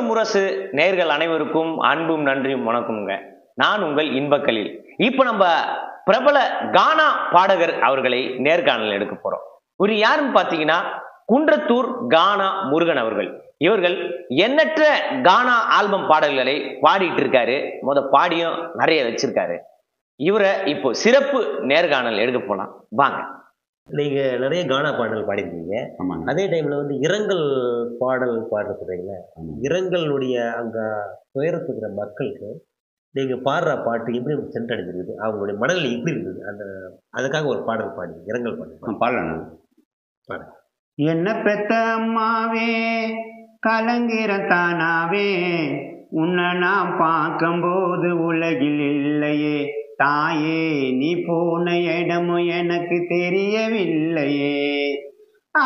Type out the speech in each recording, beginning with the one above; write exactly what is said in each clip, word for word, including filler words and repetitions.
முரசு நேர்கள் அனைவருக்கும் அன்பும் நன்றியும் வணக்கம்ங்க. நான் உங்கள் இன்பக்கலில். இப்ப நம்ம பிரபல கானா பாடகர் அவர்களை நேர்காணல் எடுக்க போறோம். ஒரு யாருன்னு பாத்தீங்கன்னா குன்றத்தூர் கானா முருகன் அவர்கள். இவர்கள் எண்ணற்ற கானா ஆல்பம் பாடல்களை பாடிட்டு இருக்காரு. முத பாடியும் நிறைய வச்சிருக்காரு. இவரை இப்போ சிறப்பு நேர்காணல் எடுக்க போலாம் வாங்க. நீங்க நிறைய கானா பாடல் பாடிருக்கீங்க. அதே டைம்ல வந்து இரங்கல் பாடல் பாடுறீங்களா? இரங்கலுடைய அங்க துயரத்துக்கிற மக்களுக்கு நீங்க பாடுற பாட்டு எப்படி சென்றடைஞ்சிருக்குது, அவங்களுடைய மனநிலை எப்படி இருக்குது, அந்த அதுக்காக ஒரு பாடல் பாடி இரங்கல் பாடல் பாடலாம். பாட என்ன பெத்த அம்மாவே கலங்கிற தானாவே உன்னை நான் பார்க்கும்போது உலகில் இல்லையே தாயே, நீ போன இடமும் எனக்கு தெரியவில்லையே. ஆ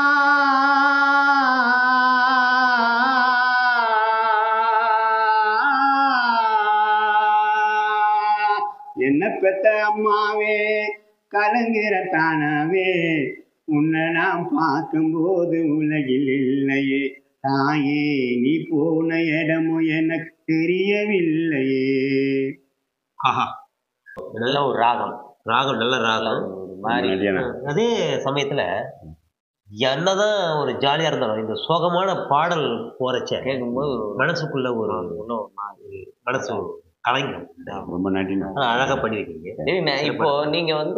என்ன பெத்த அம்மாவே கலங்கிற தானாவே உன்னை நான் பார்க்கும்போது உலகில் இல்லையே தாயே, நீ போன இடமும் எனக்கு தெரியவில்லையே. ஆஹா, நல்ல ஒரு ராகம் ராகம் நல்ல ராகம். அதே சமயத்துல என்னதான் ஒரு ஜாலியா இருந்தாலும் இந்த சோகமான பாடல் போறச்ச கேட்கும்போது மனசுக்குள்ள ஒரு மனசு கலைஞம். ரொம்ப நன்றி, அழகா பண்ணிருக்கீங்க. இப்போ நீங்க வந்து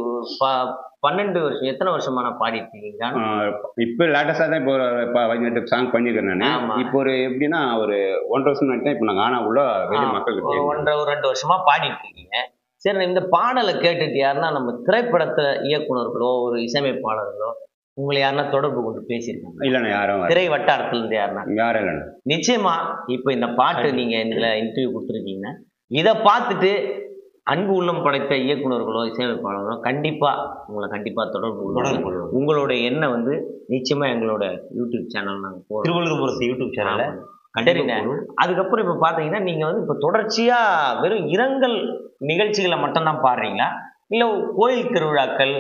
பன்னெண்டு வருஷம் எத்தனை வருஷமான பாடிருக்கீங்க? இப்போ லேட்டஸ்டா தான் இப்போ பதினெட்டு சாங் பண்ணிருக்கேன் நான். இப்போ ஒரு எப்படின்னா ஒரு ஒன்றரை வருஷம் நினைச்சேன். இப்போ நான் கானா உள்ள வெளிய மக்களுக்கு ஒன்றரை ஒரு ரெண்டு வருஷமா பாடிட்டு இருக்கீங்க. சரி, இந்த பாடலை கேட்டுட்டு யாருன்னா நம்ம திரைப்படத்துல இயக்குனர்களோ ஒரு இசையமைப்பாளர்களோ உங்களை யாருன்னா தொடர்பு கொண்டு பேசியிருக்காங்க? இல்லைண்ணா, யாரும் திரை வட்டாரத்துல இருந்து யாருன்னா? யாரும் இல்லைண்ணா. நிச்சயமா இப்ப இந்த பாட்டு நீங்க இதுல இன்டர்வியூ கொடுத்துருக்கீங்கன்னா இதை பார்த்துட்டு அன்பு உள்ளம் படைத்த இயக்குனர்களோ இசையமைப்பாளர்களோ கண்டிப்பா உங்களை கண்டிப்பா தொடர்பு கொள்வாங்க. உங்களோட எண்ணம் வந்து நிச்சயமா எங்களோட யூடியூப் சேனல் நாங்கள் போறோம், திருவள்ளுவர் முரசு யூடியூப் சேனல்ல. சரிங்க. அதுக்கப்புறம் இப்ப பாத்தீங்கன்னா நீங்க வந்து இப்ப தொடர்ச்சியா வெறும் இரங்கல் நிகழ்ச்சிகளை மட்டும்தான் பாடுறீங்களா, இல்ல கோயில் திருவிழாக்கள்,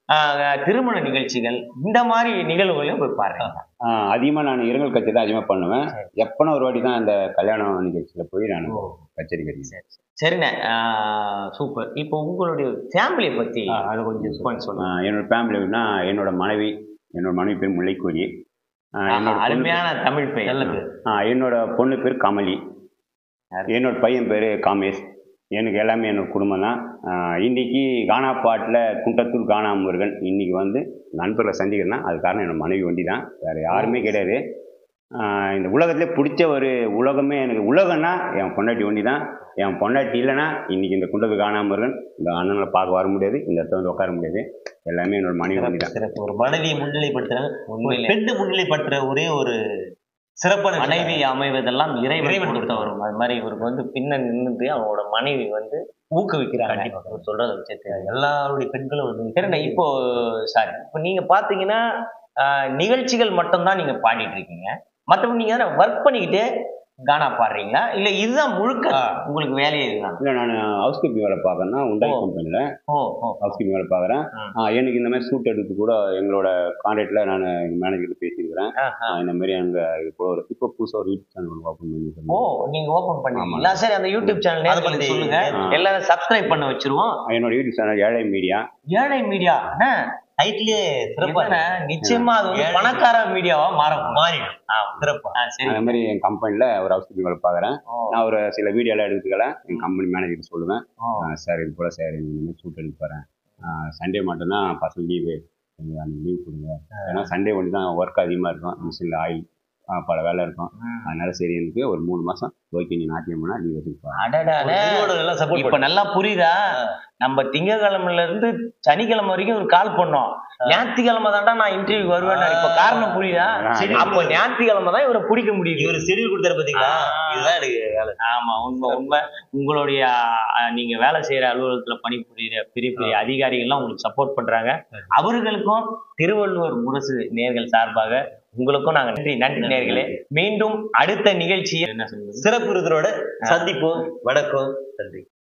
திருமண நிகழ்ச்சிகள், இந்த மாதிரி நிகழ்வுகளையும் போய் பாருங்க? அதிகமா நான் இரங்கல் கட்சி தான் அதிகமா பண்ணுவேன். எப்பனா ஒரு வாட்டி தான் அந்த கல்யாண நிகழ்ச்சியில போய் நான் கச்சேரி கட்டிக்கிறேன். சரிண்ணே, சூப்பர். இப்போ உங்களுடைய ஃபேமிலியை பத்தி அதை கொஞ்சம் சொல்லுங்க. என்னோட ஃபேமிலினா என்னோட மனைவி, என்னோட மனைவி பேர் முல்லைக்கோழி, அருமையான தமிழ் பெயர். என்னோட பொண்ணு பேர் கமலி, என்னோட பையன் பேர் காமேஷ். எனக்கு எல்லாமே என்னோட குடும்பம் தான். இன்னைக்கு கானா பாட்டில் குன்றத்தூர் கானா முருகன் இன்னைக்கு வந்து நண்பர்களை சந்திக்கிறேன்னா அது காரணம் என்னோட மனைவி வண்டி தான், வேறு யாருமே கிடையாது. இந்த உலகத்திலே பிடிச்ச ஒரு உலகமே எனக்கு உலகம்னா என் பொண்டாட்டி வண்டி தான். என் பொண்டாட்டி இல்லைன்னா இன்னைக்கு இந்த குன்றத்தூர் கானா முருகன் இந்த அண்ணனை பார்க்க வர முடியாது, இந்த இடத்துல வந்து உட்கார முடியாது. எல்லாமே என்னோட மனைவி வண்டி தான். ஒரு மனைவியை முன்னிலைப்படுத்துறாங்க, பெண்ணு முன்னிலைப்படுத்துற ஒரே ஒரு சிறப்பான மனைவி அமைவதெல்லாம் இறைவன் கொடுத்த வரும். அது மாதிரி இவருக்கு வந்து பின்ன நின்றுட்டு அவங்களோட மனைவி வந்து ஊக்குவிக்கிறாங்க. சொல்றத வச்சு எல்லாருடைய பெண்களும் வந்து சரிண்ணா. இப்போ சாரி, இப்போ நீங்க பாத்தீங்கன்னா நிகழ்ச்சிகள் மட்டும்தான் நீங்க பாடிட்டு இருக்கீங்க, மற்றபடி நீங்க ஒர்க் பண்ணிக்கிட்டே கானா பாடுறீங்களா, இல்ல இதுதான் முழுக்க உங்களுக்கு வேலையே இதுதான்? இல்லை, நான் ஹவுஸ் கீப்பிங் வேலை பார்க்கறேன்னா உண்டாய் கம்பெனியில் ஹவுஸ் கீப்பிங் வேலை பார்க்குறேன். எனக்கு இந்த மாதிரி சூட் எடுத்து கூட எங்களோட கான்டாக்ட்ல நான் மேனேஜர்கிட்ட பேசியிருக்கிறேன். இந்த மாதிரி அங்கே இப்போ ஒரு இப்போ புதுசாக ஒரு யூடியூப் சேனல் ஓப்பன் பண்ணி. ஓ, நீங்க ஓப்பன் பண்ணீங்களா? சரி, அந்த யூடியூப் சேனல் சொல்லுங்க, எல்லாரும் சப்ஸ்கிரைப் பண்ண வச்சிருவோம். என்னோட YouTube channel Ezhai media. Ezhai media டைட்டிலே சிறப்பான, நிச்சயமா அது வந்து பணக்கார மீடியாவா மாற மாறிடும். சிறப்பா. அதே மாதிரி என் கம்பெனில ஒரு ஹவுஸ் கீப்பிங் வேலை பார்க்குறேன். நான் ஒரு சில வீடியோ எல்லாம் எடுத்துக்கல என் கம்பெனி மேனேஜர் சொல்லுவேன், சார் இது போல சார் இந்த மாதிரி ஷூட் எடுத்து போறேன், சண்டே மட்டும்தான் பசங்க லீவு, அந்த லீவ் கொடுங்க. ஏன்னா சண்டே ஒன்று தான் ஒர்க் அதிகமாக இருக்கும், மிஷினில் ஆயில் பல வேலை இருக்கும். அதனால சரி எனக்கு ஒரு மூணு மாசம் ஓகே நீ நாட்டியம் போனா லீவ் எடுத்துக்கலாம். இப்ப நல்லா புரியுதா? நம்ம திங்கக்கிழமைல இருந்து சனிக்கிழமை வரைக்கும் ஒரு கால் பண்ணோம், ஞாயிற்றுக்கிழமை தான்டா நான் இன்டர்வியூ வருவேன். இப்ப காரணம் புரியுதா? அப்ப ஞாயிற்றுக்கிழமை தான் இவரை பிடிக்க முடியுது. இவரு ஷெட்யூல் கொடுத்தாரு பாத்தீங்களா? இதுதான் எனக்கு வேலை. ஆமா, உண்மை உண்மை. உங்களுடைய நீங்க வேலை செய்யற அலுவலகத்துல பணிபுரியிற பெரிய பெரிய அதிகாரிகள்லாம் உங்களுக்கு சப்போர்ட் பண்றாங்க. அவர்களுக்கும் திருவள்ளுவர் முரசு நேர்கள் சார்பாக உங்களுக்கும் நாங்க நன்றி நன்றி நேர்களே. மீண்டும் அடுத்த நிகழ்ச்சியில் என்ன சொல்லுங்க சிறப்பு விருதோட சந்திப்போம். வணக்கம், நன்றி.